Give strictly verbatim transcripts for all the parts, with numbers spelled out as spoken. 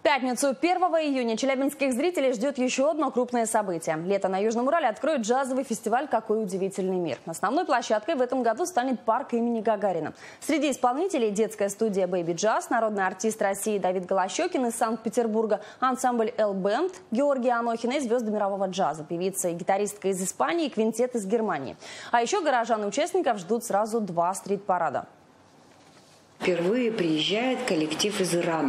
пятницу, первого июня, челябинских зрителей ждет еще одно крупное событие. Лето на Южном Урале откроет джазовый фестиваль «Какой удивительный мир». Основной площадкой в этом году станет парк имени Гагарина. Среди исполнителей детская студия «Бэйби Джаз», народный артист России Давид Голощекин из Санкт-Петербурга, ансамбль «Л-Бенд», Георгий Анохин и звезды мирового джаза, певица и гитаристка из Испании, квинтет из Германии. А еще горожан и участников ждут сразу два стрит-парада. Впервые приезжает коллектив из Ирана.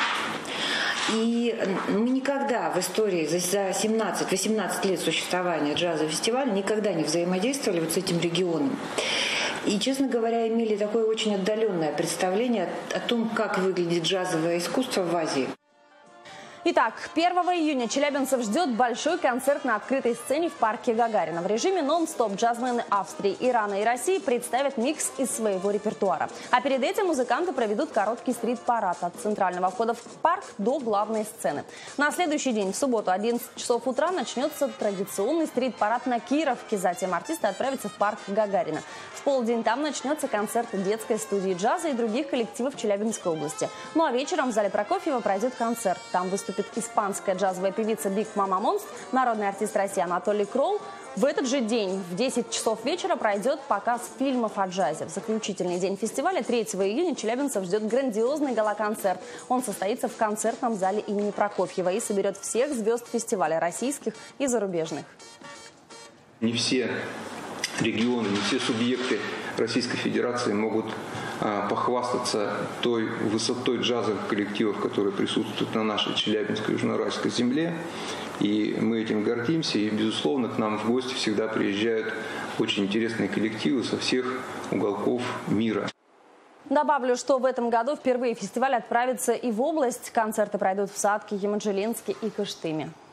И мы никогда в истории за семнадцать-восемнадцать лет существования джазового фестиваля никогда не взаимодействовали вот с этим регионом. И, честно говоря, имели такое очень отдаленное представление о том, как выглядит джазовое искусство в Азии. Итак, первого июня челябинцев ждет большой концерт на открытой сцене в парке Гагарина. В режиме нон-стоп джазмены Австрии, Ирана и России представят микс из своего репертуара. А перед этим музыканты проведут короткий стрит-парад от центрального входа в парк до главной сцены. На следующий день, в субботу, одиннадцать часов утра, начнется традиционный стрит-парад на Кировке. Затем артисты отправятся в парк Гагарина. В полдень там начнется концерт детской студии джаза и других коллективов Челябинской области. Ну а вечером в зале Прокофьева пройдет концерт. Там выступит испанская джазовая певица Биг Мама Монст, народный артист России Анатолий Кролл. В этот же день в десять часов вечера пройдет показ фильмов о джазе. В заключительный день фестиваля третьего июня челябинцев ждет грандиозный гала-концерт. Он состоится в концертном зале имени Прокофьева и соберет всех звезд фестиваля, российских и зарубежных. Не все регионы, не все субъекты Российской Федерации могут а, похвастаться той высотой джазовых коллективов, которые присутствуют на нашей Челябинской южноуральской земле. И мы этим гордимся. И, безусловно, к нам в гости всегда приезжают очень интересные коллективы со всех уголков мира. Добавлю, что в этом году впервые фестиваль отправится и в область. Концерты пройдут в Сатке, Еманжелинске и Кыштыме.